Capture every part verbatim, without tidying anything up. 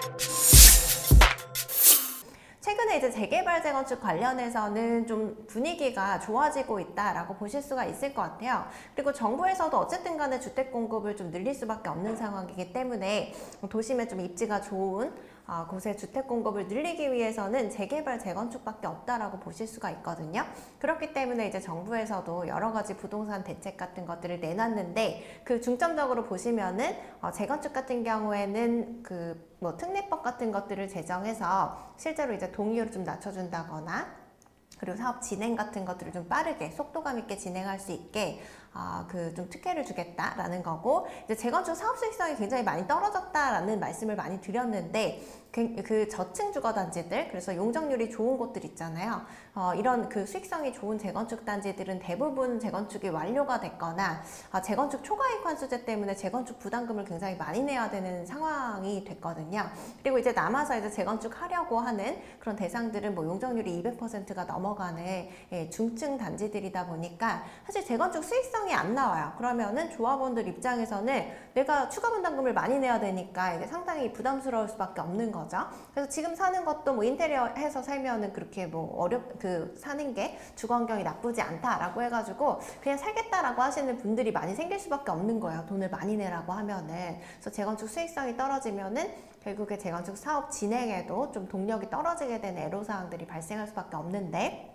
최근에 이제 재개발, 재건축 관련해서는 좀 분위기가 좋아지고 있다라고 보실 수가 있을 것 같아요. 그리고 정부에서도 어쨌든 간에 주택 공급을 좀 늘릴 수밖에 없는 상황이기 때문에 도심에 좀 입지가 좋은 아, 곳에 주택 공급을 늘리기 위해서는 재개발, 재건축밖에 없다라고 보실 수가 있거든요. 그렇기 때문에 이제 정부에서도 여러 가지 부동산 대책 같은 것들을 내놨는데, 그 중점적으로 보시면은 어, 재건축 같은 경우에는 그 뭐 특례법 같은 것들을 제정해서 실제로 이제 동의율을 좀 낮춰준다거나, 그리고 사업 진행 같은 것들을 좀 빠르게 속도감 있게 진행할 수 있게 아, 그 좀 특혜를 주겠다라는 거고, 이제 재건축 사업 수익성이 굉장히 많이 떨어졌다라는 말씀을 많이 드렸는데, 그, 그 저층 주거 단지들, 그래서 용적률이 좋은 곳들 있잖아요. 어, 이런 그 수익성이 좋은 재건축 단지들은 대부분 재건축이 완료가 됐거나 아, 재건축 초과이익 환수제 때문에 재건축 부담금을 굉장히 많이 내야 되는 상황이 됐거든요. 그리고 이제 남아서 이제 재건축 하려고 하는 그런 대상들은 뭐 용적률이 이백 퍼센트가 넘어가는 예, 중층 단지들이다 보니까 사실 재건축 수익성이 안 나와요. 그러면은 조합원들 입장에서는 내가 추가 분담금을 많이 내야 되니까 이게 상당히 부담스러울 수밖에 없는 거죠. 그래서 지금 사는 것도 뭐 인테리어 해서 살면은 그렇게 뭐 어렵 그 사는 게 주거 환경이 나쁘지 않다라고 해가지고 그냥 살겠다라고 하시는 분들이 많이 생길 수밖에 없는 거예요. 돈을 많이 내라고 하면은. 그래서 재건축 수익성이 떨어지면은 결국에 재건축 사업 진행에도 좀 동력이 떨어지게 되는 애로사항들이 발생할 수밖에 없는데,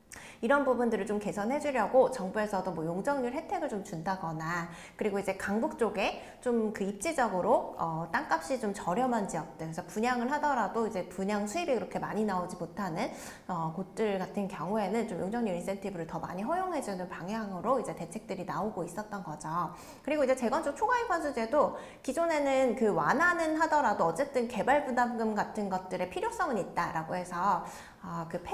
이런 부분들을 좀 개선해 주려고 정부에서도 뭐 용적률 혜택을 좀 준다거나, 그리고 이제 강북 쪽에 좀 그 입지적으로 어, 땅값이 좀 저렴한 지역들, 그래서 분양을 하더라도 이제 분양 수입이 그렇게 많이 나오지 못하는 어, 곳들 같은 경우에는 좀 용적률 인센티브를 더 많이 허용해 주는 방향으로 이제 대책들이 나오고 있었던 거죠. 그리고 이제 재건축 초과이익 환수제도 기존에는 그 완화는 하더라도 어쨌든 개발 부담금 같은 것들의 필요성은 있다라고 해서 어, 그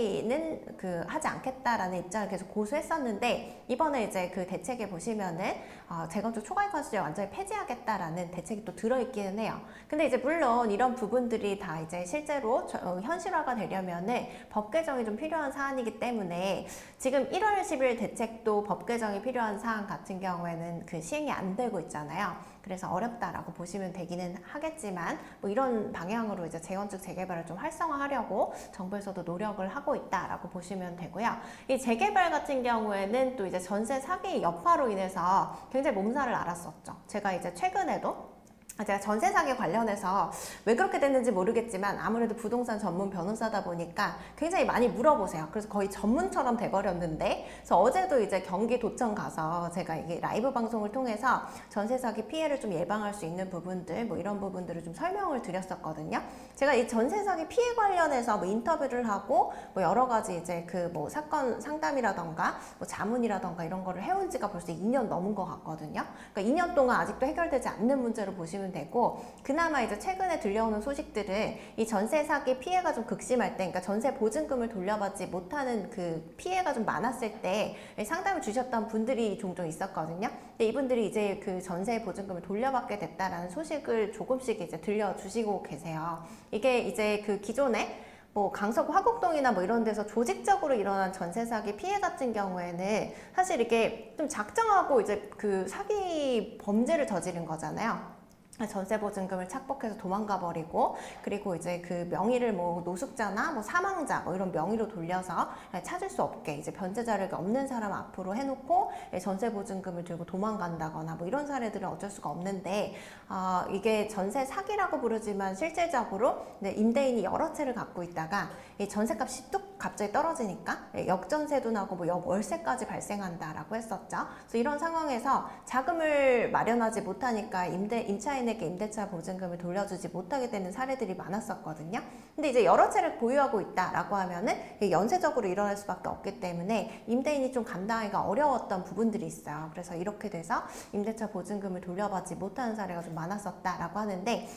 폐지는 그 하지 않겠다라는 입장을 계속 고수했었는데, 이번에 이제 그 대책에 보시면은 어, 재건축 초과이익 환수제 완전히 폐지하겠다라는 대책이 또 들어있기는 해요. 근데 이제 물론 이런 부분들이 다 이제 실제로 저, 어, 현실화가 되려면은 법 개정이 좀 필요한 사안이기 때문에 지금 일월 십일 대책도 법 개정이 필요한 사안 같은 경우에는 그 시행이 안 되고 있잖아요. 그래서 어렵다라고 보시면 되기는 하겠지만, 뭐 이런 방향으로 이제 재건축 재개발을 좀 활성화하려고 정부에서도 노력을 하고 있다라고 보시면 되고요. 이 재개발 같은 경우에는 또 이제 전세 사기 여파로 인해서 굉장히 몸살을 앓았었죠. 제가 이제 최근에도 제가 전세 사기 관련해서 왜 그렇게 됐는지 모르겠지만 아무래도 부동산 전문 변호사다 보니까 굉장히 많이 물어보세요. 그래서 거의 전문처럼 돼버렸는데, 그래서 어제도 이제 경기도청 가서 제가 이게 라이브 방송을 통해서 전세 사기 피해를 좀 예방할 수 있는 부분들, 뭐 이런 부분들을 좀 설명을 드렸었거든요. 제가 이 전세 사기 피해 관련해서 뭐 인터뷰를 하고 뭐 여러 가지 이제 그 뭐 사건 상담이라던가 뭐 자문이라던가 이런 거를 해온 지가 벌써 이 년 넘은 것 같거든요. 그러니까 이 년 동안 아직도 해결되지 않는 문제로 보시면 되고, 그나마 이제 최근에 들려오는 소식들은 이 전세 사기 피해가 좀 극심할 때, 그러니까 전세 보증금을 돌려받지 못하는 그 피해가 좀 많았을 때 상담을 주셨던 분들이 종종 있었거든요. 근데 이분들이 이제 그 전세 보증금을 돌려받게 됐다라는 소식을 조금씩 이제 들려주시고 계세요. 이게 이제 그 기존에 뭐 강서구 화곡동이나 뭐 이런 데서 조직적으로 일어난 전세 사기 피해 같은 경우에는 사실 이게 좀 작정하고 이제 그 사기 범죄를 저지른 거잖아요. 전세 보증금을 착복해서 도망가 버리고, 그리고 이제 그 명의를 뭐 노숙자나 뭐 사망자 뭐 이런 명의로 돌려서 찾을 수 없게 이제 변제 자료가 없는 사람 앞으로 해놓고 전세 보증금을 들고 도망간다거나 뭐 이런 사례들은 어쩔 수가 없는데, 어, 이게 전세 사기라고 부르지만 실질적으로 임대인이 여러 채를 갖고 있다가 이 전세값이 뚝 갑자기 떨어지니까 역전세도 나고 뭐 역월세까지 발생한다라고 했었죠. 그래서 이런 상황에서 자금을 마련하지 못하니까 임대 임차인에게 임대차 보증금을 돌려주지 못하게 되는 사례들이 많았었거든요. 근데 이제 여러 채를 보유하고 있다라고 하면은 연쇄적으로 일어날 수밖에 없기 때문에 임대인이 좀 감당하기가 어려웠던 부분들이 있어요. 그래서 이렇게 돼서 임대차 보증금을 돌려받지 못하는 사례가 좀 많았었다라고 하는데,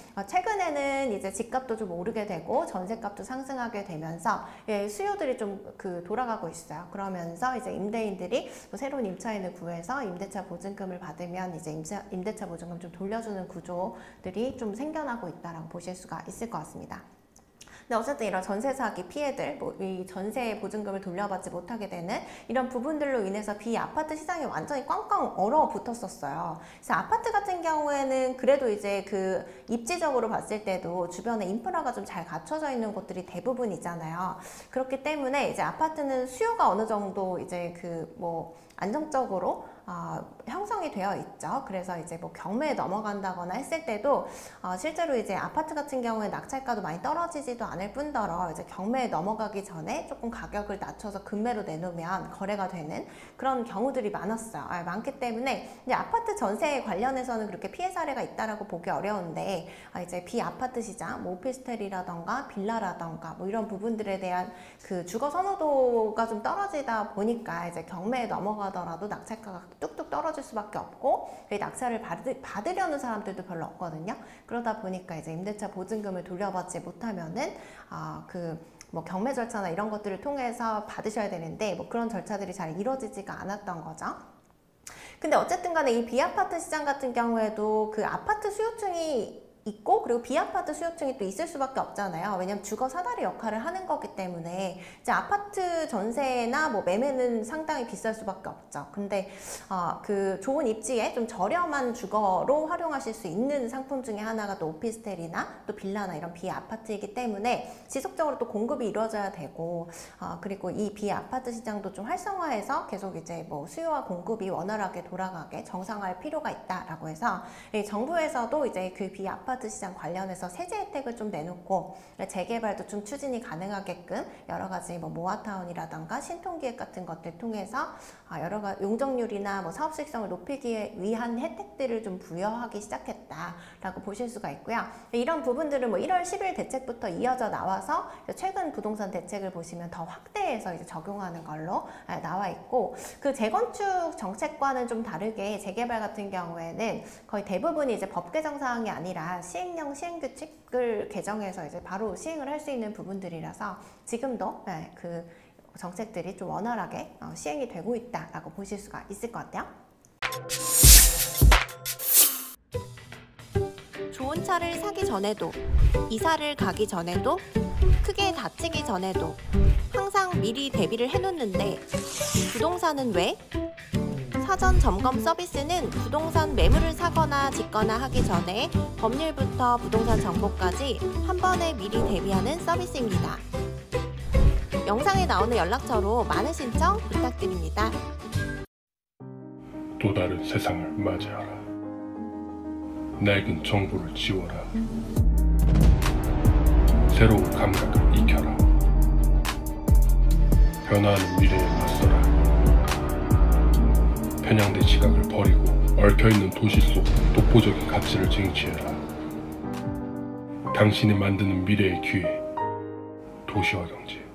최근에는 이제 집값도 좀 오르게 되고 전세값도 상승하게 되면서 수요들이 좀 그 돌아가고 있어요. 그러면서 이제 임대인들이 새로운 임차인을 구해서 임대차 보증금을 받으면 이제 임차, 임대차 보증금 좀 돌려주는 구조들이 좀 생겨나고 있다라고 보실 수가 있을 것 같습니다. 근데 어쨌든 이런 전세 사기 피해들, 뭐 이 전세 보증금을 돌려받지 못하게 되는 이런 부분들로 인해서 비아파트 시장이 완전히 꽝꽝 얼어붙었었어요. 그래서 아파트 같은 경우에는 그래도 이제 그 입지적으로 봤을 때도 주변에 인프라가 좀 잘 갖춰져 있는 곳들이 대부분이잖아요. 그렇기 때문에 이제 아파트는 수요가 어느 정도 이제 그 뭐 안정적으로 어, 형성이 되어 있죠. 그래서 이제 뭐 경매에 넘어간다거나 했을 때도 어, 실제로 이제 아파트 같은 경우에 낙찰가도 많이 떨어지지도 않을 뿐더러 이제 경매에 넘어가기 전에 조금 가격을 낮춰서 금매로 내놓으면 거래가 되는 그런 경우들이 많았어요. 아, 많기 때문에 이제 아파트 전세에 관련해서는 그렇게 피해 사례가 있다라고 보기 어려운데 아, 이제 비아파트 시장, 뭐 오피스텔이라던가 빌라라던가 뭐 이런 부분들에 대한 그 주거 선호도가 좀 떨어지다 보니까 이제 경매에 넘어가더라도 낙찰가가 뚝뚝 떨어질 수밖에 없고 낙찰을 받으, 받으려는 사람들도 별로 없거든요. 그러다 보니까 이제 임대차 보증금을 돌려받지 못하면은 아, 그 뭐 경매 절차나 이런 것들을 통해서 받으셔야 되는데 뭐 그런 절차들이 잘 이루어지지가 않았던 거죠. 근데 어쨌든 간에 이 비아파트 시장 같은 경우에도 그 아파트 수요층이 있고 그리고 비아파트 수요층이 또 있을 수밖에 없잖아요. 왜냐면 주거 사다리 역할을 하는 거기 때문에 이제 아파트 전세나 뭐 매매는 상당히 비쌀 수밖에 없죠. 근데 어, 그 좋은 입지에 좀 저렴한 주거로 활용하실 수 있는 상품 중에 하나가 또 오피스텔이나 또 빌라나 이런 비아파트이기 때문에 지속적으로 또 공급이 이루어져야 되고 어, 그리고 이 비아파트 시장도 좀 활성화해서 계속 이제 뭐 수요와 공급이 원활하게 돌아가게 정상화할 필요가 있다라고 해서 정부에서도 이제 그 비아파트 시장 관련해서 세제 혜택을 좀 내놓고 재개발도 좀 추진이 가능하게끔 여러 가지 뭐 모아타운이라던가 신통기획 같은 것들 통해서 여러 가지 용적률이나 뭐 사업 수익성을 높이기 위한 혜택들을 좀 부여하기 시작했다라고 보실 수가 있고요. 이런 부분들은 뭐 일월 십일 대책부터 이어져 나와서 최근 부동산 대책을 보시면 더 확대해서 이제 적용하는 걸로 나와 있고 그 재건축 정책과는 좀 다르게 재개발 같은 경우에는 거의 대부분이 이제 법 개정 사항이 아니라 시행령 시행규칙을 개정해서 이제 바로 시행을 할 수 있는 부분들이라서 지금도 네, 그 정책들이 좀 원활하게 어, 시행이 되고 있다라고 보실 수가 있을 것 같아요. 좋은 차를 사기 전에도, 이사를 가기 전에도, 크게 다치기 전에도 항상 미리 대비를 해놓는데 부동산은 왜? 사전 점검 서비스는 부동산 매물을 사거나 짓거나 하기 전에 법률부터 부동산 정보까지 한 번에 미리 대비하는 서비스입니다. 영상에 나오는 연락처로 많은 신청 부탁드립니다. 또 다른 세상을 맞이하라. 낡은 정보를 지워라. 새로운 감각을 익혀라. 변화하는 미래에 맞서라. 편향된 시각을 버리고 얽혀있는 도시 속 독보적인 가치를 쟁취해라. 당신이 만드는 미래의 기회, 도시와 경제.